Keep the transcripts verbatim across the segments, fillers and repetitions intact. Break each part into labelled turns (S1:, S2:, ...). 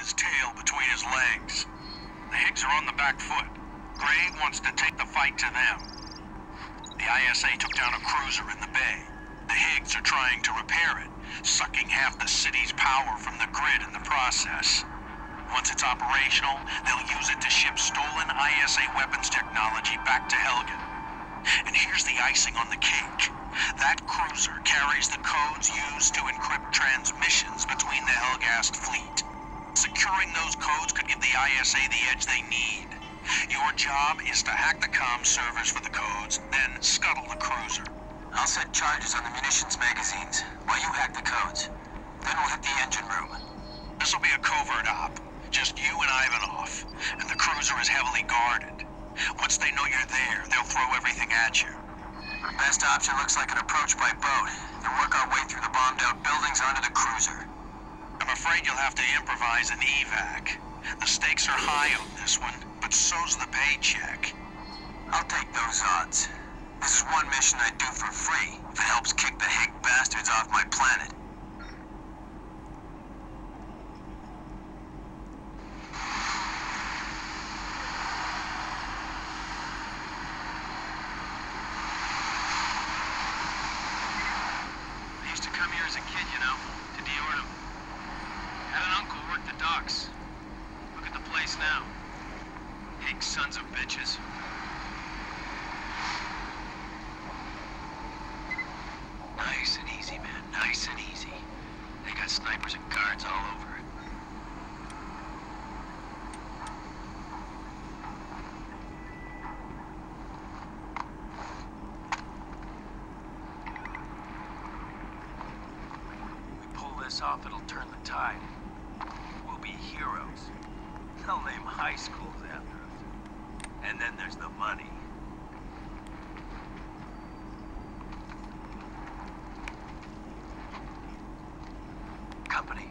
S1: his tail between his legs. The Higgs are on the back foot. Gray wants to take the fight to them. The I S A took down a cruiser in the bay. The Higgs are trying to repair it, sucking half the city's power from the grid in the process. Once it's operational, they'll use it to ship stolen I S A weapons technology back to Helgen. And here's the icing on the cake. That cruiser carries the codes used to encrypt transmissions between the Helghast fleet. Securing those codes could give the I S A the edge they need. Your job is to hack the comm servers for the codes, then scuttle the cruiser.
S2: I'll set charges on the munitions magazines while you hack the codes. Then we'll hit the engine room.
S1: This'll be a covert op. Just you and Ivanov. And the cruiser is heavily guarded. Once they know you're there, they'll throw everything at you.
S2: Best option looks like an approach by boat, then work our way through the bombed-out buildings onto the cruiser.
S1: I'm afraid you'll have to improvise an evac. The stakes are high on this one, but so's the paycheck.
S2: I'll take those odds. This is one mission I'd do for free, if it helps kick the Higg bastards off my planet.
S1: Now. Higg sons of bitches.
S2: Nice and easy, man. Nice and easy. They got snipers and guards all over it. We pull this off, it'll turn the tide. We'll be heroes. They'll name high schools after us. And then there's the money. Company.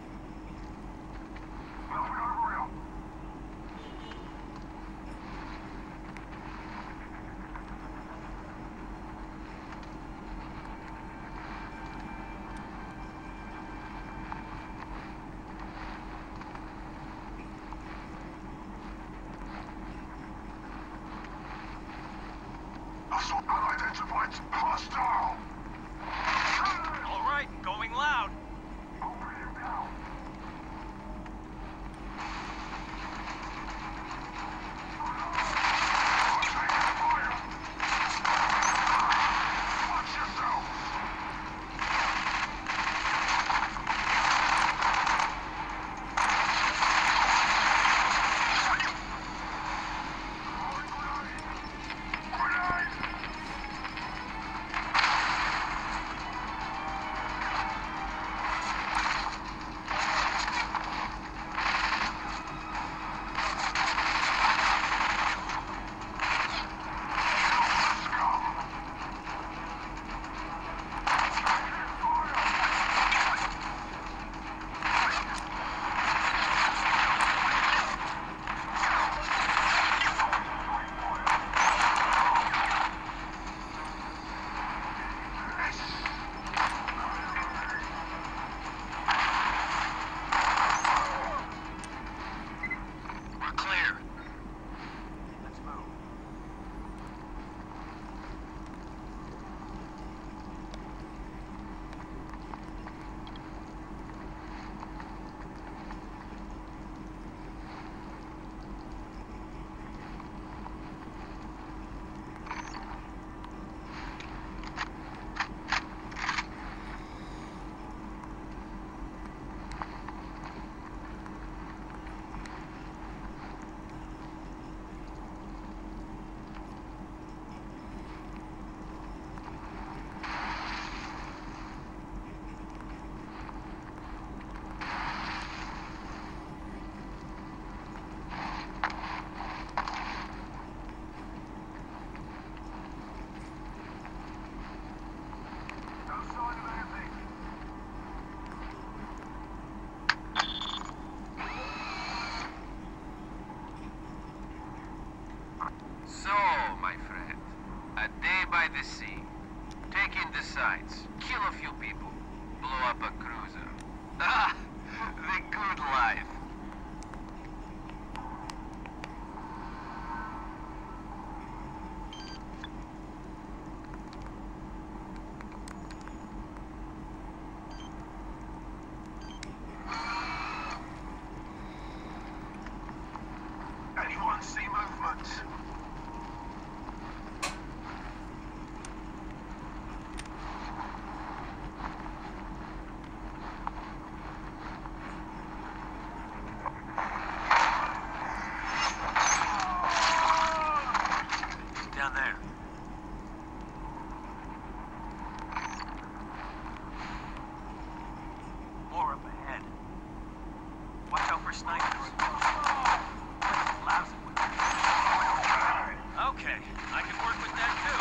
S3: Unidentified hostile!
S1: All right, going loud.
S3: Over you now. Taking fire! Watch yourself!
S2: by the sea. Take in the sights, kill a few people, blow up a cruiser. Ah, the good life. snipers. Lousy one. Okay, I can work with that too.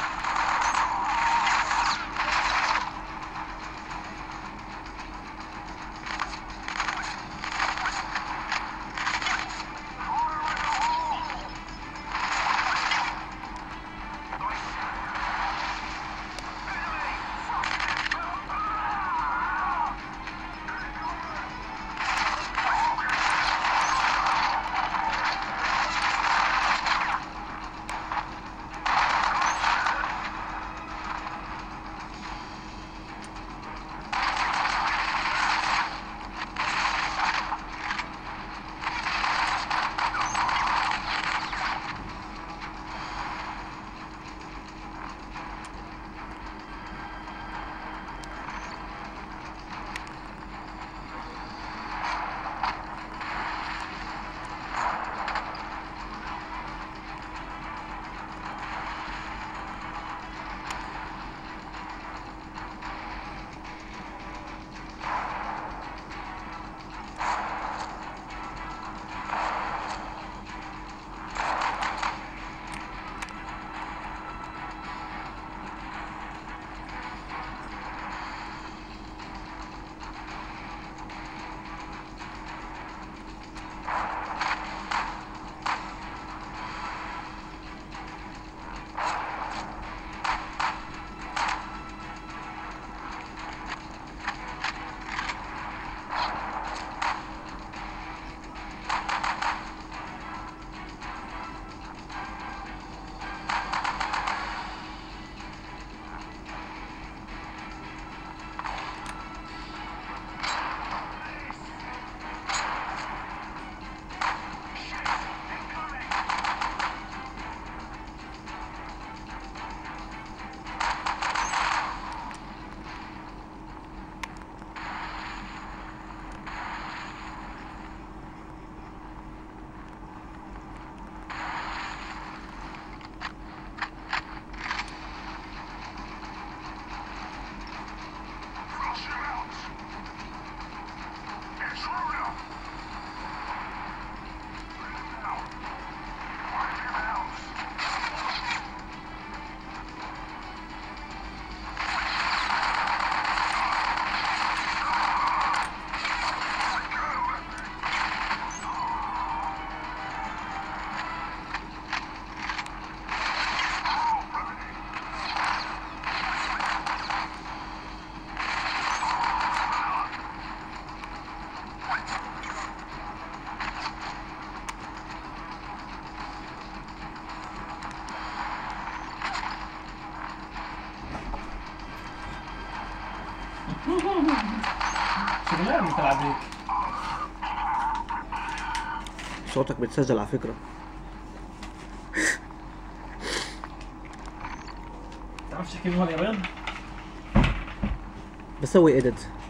S4: شغلانة بتلعب هيك.
S5: صوتك بيتسجل على فكرة.
S4: تعرفش تحكي بالمرة يا بيض؟
S5: بسوي edit